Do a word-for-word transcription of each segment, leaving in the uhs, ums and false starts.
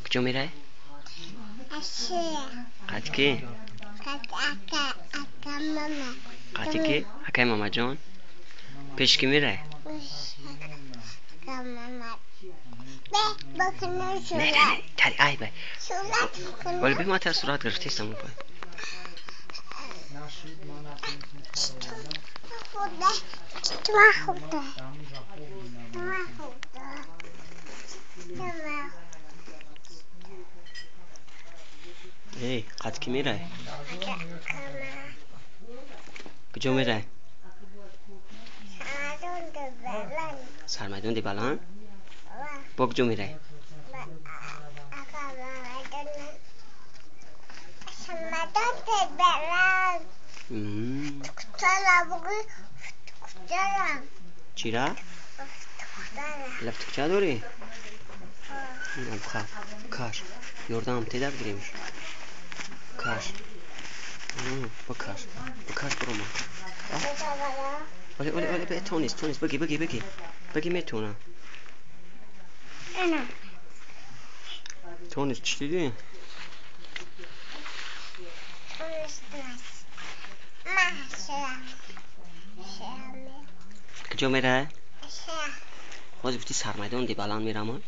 کجا میره؟ اشیا قد کی؟ قد اکا اکا ماما قد کی؟ اکای ماما جان پیش کی میره؟ اکا ماما به بکنه نه شولت نه تری ای بای شولت کنه ولی به ما تر صورت گرفتی سمون پای خوده تو خوده تو خوده ای قد کی میره؟ اکا ماما کجا میره؟ سرمدون دو بلن سرمیدون دی بلند؟ با کجا میره؟ اکا ماما دونه سرمدون دو بلن مم. کتالا بگی کتالا چی را؟ کتالا لفت کجا داری؟ نه بخواه کاش یردم تیده بگیریم کاش مم. بکاش بکاش برو ما کتالا ولی ولی ولی به تو نیست تو نیست بگی بگی بگی بگی میتونم اینا تو نیست چی دیدی؟ اونستنس ما شرم شرمه کجا میره؟ شرم باز گفتی سرمیدون دی بلند میرم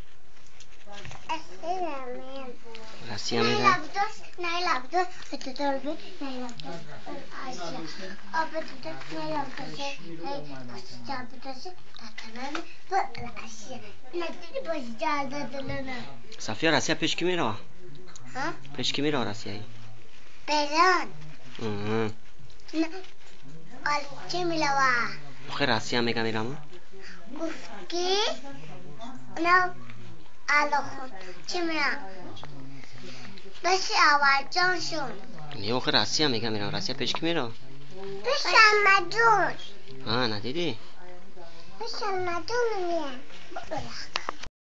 شرمه رسیه نه میره؟ لابدوس نه لابدوس اتداربی نه لابدوس آسیا آبدوس نه لابدوس هی پشت اتمام با آسیا ندیدی پشت جاده دلنا صفیه رسیه پیش کی میره؟ ها پیش کی میره رسیه بلان ای؟ نه آل چی میلوا آخه رسیه میگه میرم گفتی نه آلا خود چی میرم بسی آوازان شون نه آخه رسیه میگه میرم رسیه پیش کی میره؟ بسن مدون آه ندیدی؟ بسن مدون میرم